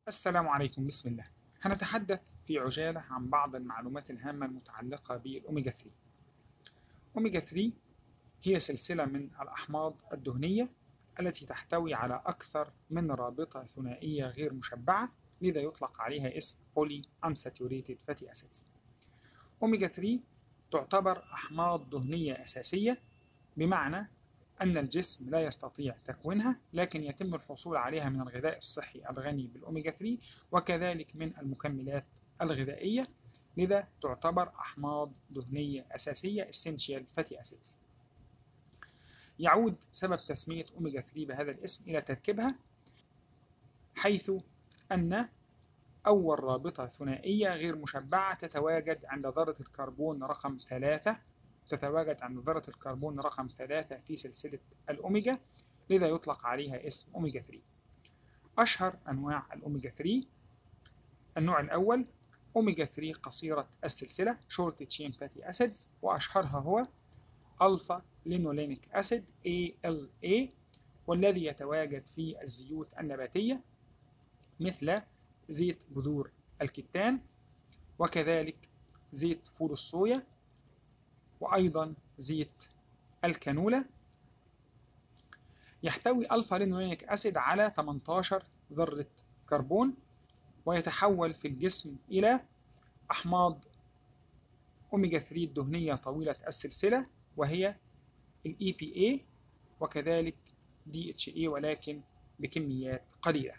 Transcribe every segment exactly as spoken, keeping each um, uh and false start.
السلام عليكم. بسم الله. هنتحدث في عجالة عن بعض المعلومات الهامة المتعلقة بالأوميجا ثلاثة. أوميجا ثلاثة هي سلسلة من الأحماض الدهنية التي تحتوي على أكثر من رابطة ثنائية غير مشبعة، لذا يطلق عليها اسم Poly Unsaturated Fatty Acids. أوميجا ثلاثة تعتبر أحماض دهنية أساسية، بمعنى أن الجسم لا يستطيع تكوينها، لكن يتم الحصول عليها من الغذاء الصحي الغني بالأوميجا ثلاثة وكذلك من المكملات الغذائية، لذا تعتبر أحماض دهنية أساسية Essential Fatty Acids. يعود سبب تسمية أوميجا ثلاثة بهذا الاسم إلى تركيبها، حيث أن أول رابطة ثنائية غير مشبعة تتواجد عند ذرة الكربون رقم ثلاثة تتواجد عند ذرة الكربون رقم ثلاثة في سلسلة الأوميجا، لذا يطلق عليها اسم أوميجا ثلاثة. أشهر أنواع الأوميجا ثلاثة: النوع الأول أوميجا ثلاثة قصيرة السلسلة Short Chain Fatty Acids، وأشهرها هو ألفا لينولينيك أسيد إيه إل إيه، والذي يتواجد في الزيوت النباتية مثل زيت بذور الكتان وكذلك زيت فول الصويا وأيضا زيت الكانولا. يحتوي ألفا لينولينيك أسيد على ثمانية عشر ذرة كربون، ويتحول في الجسم إلى أحماض أوميجا ثلاثة الدهنية طويلة السلسلة، وهي ال إي بي إيه وكذلك دي إتش إيه، ولكن بكميات قليلة.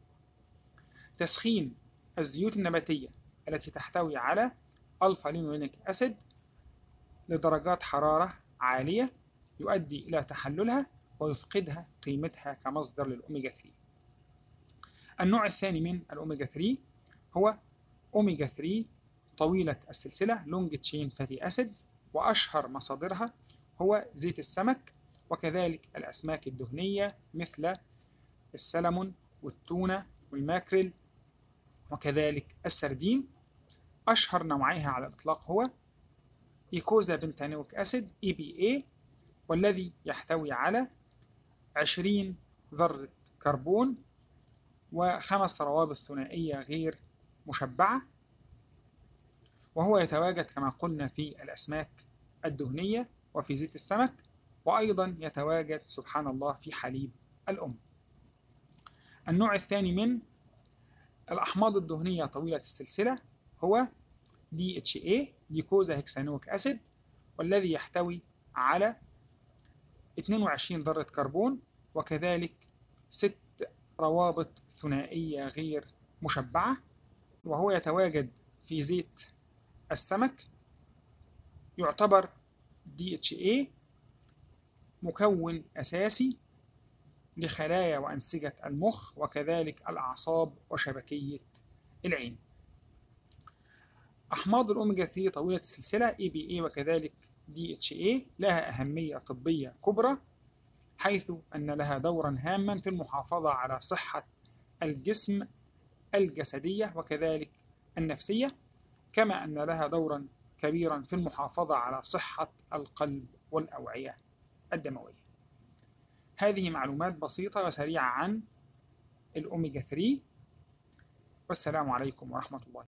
تسخين الزيوت النباتية التي تحتوي على ألفا لينولينيك أسيد لدرجات حرارة عالية يؤدي إلى تحللها ويفقدها قيمتها كمصدر للأوميجا ثلاثة. النوع الثاني من الأوميجا ثلاثة هو أوميجا ثلاثة طويلة السلسلة Long Chain Fatty Acids، وأشهر مصادرها هو زيت السمك وكذلك الأسماك الدهنية مثل السلمون والتونة والماكريل وكذلك السردين. أشهر نوعيها على الإطلاق هو إيكوزا بنتانويك أسيد إي بي إيه، والذي يحتوي على عشرين ذرة كربون وخمس روابط ثنائية غير مشبعة، وهو يتواجد كما قلنا في الأسماك الدهنية وفي زيت السمك، وأيضا يتواجد سبحان الله في حليب الأم. النوع الثاني من الأحماض الدهنية طويلة السلسلة هو دي إتش إيه ديكوزا هكسانويك أسيد، والذي يحتوي على اثنين وعشرين ذرة كربون وكذلك ست روابط ثنائية غير مشبعة، وهو يتواجد في زيت السمك. يعتبر دي إتش إيه مكون أساسي لخلايا وأنسجة المخ وكذلك الأعصاب وشبكية العين. أحماض الأوميجا ثلاثة طويلة السلسلة إي بي إيه وكذلك دي إتش إيه لها أهمية طبية كبرى، حيث أن لها دورا هاما في المحافظة على صحة الجسم الجسدية وكذلك النفسية، كما أن لها دورا كبيرا في المحافظة على صحة القلب والأوعية الدموية. هذه معلومات بسيطة وسريعة عن الأوميجا ثلاثة، والسلام عليكم ورحمة الله.